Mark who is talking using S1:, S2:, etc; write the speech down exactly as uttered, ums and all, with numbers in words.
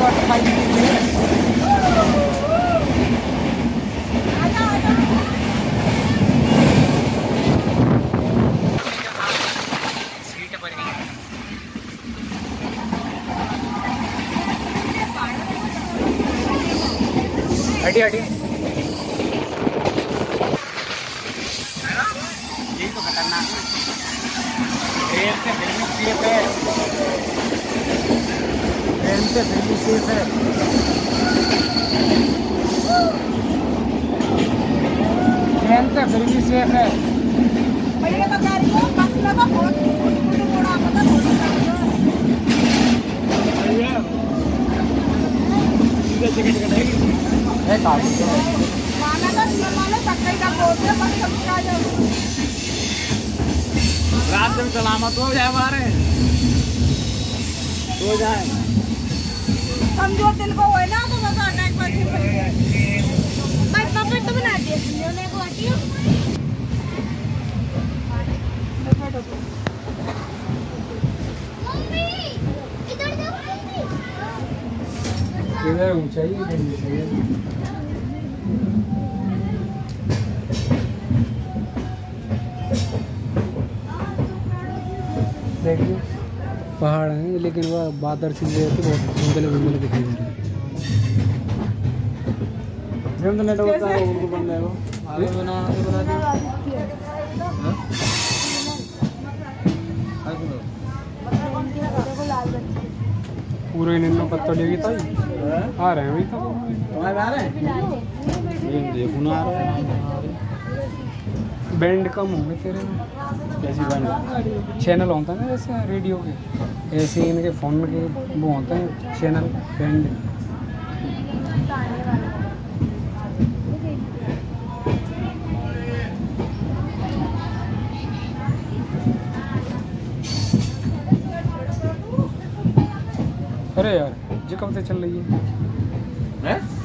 S1: हटी हटी
S2: यही तो खतरनाक है। ट्रेन से फिर भी सेफ है, ट्रेन से फिर भी सेफ है। ट्रेन से फिर भी सेफ है।
S3: भैया तो कह रही हो बस में तो बहुत छोटी मोटी मोड़ा पता थोड़ी सा
S2: भैया सीधा टिकट कटाएगी है काफी
S3: माना का माना पक्का का बोल दे बस सब आ जाओ।
S2: रात में सलामत हो जाए हमारे हो जाए
S3: समझो दिल को है ना तो मजा अटैक पर मैं पापा तो बना दिया समझो को हटियो मम्मी इधर जाओ मम्मी
S2: इधर ऊंचाई इधर नीचे देखिए पहाड़ हैं लेकिन वह बादल से जो है बहुत धुंधले धुंधले दिखाई दे रहे हैं। तो नेट होता है उनको बन जाएगा आगे बनाना तो बना दिया पूरे इन्हें पत्ता लेगी तो आ रहे हैं वही तो तुम्हारे आ रहे हैं ये देखो ना आ रहे हैं बैंड कम होंगे तेरे में कैसी बैंड चैनल होता है ना जैसे रेडियो के ऐसे इनके फ़ोन के वो होते हैं चैनल बैंड अरे यार जी कब से चल रही है, है?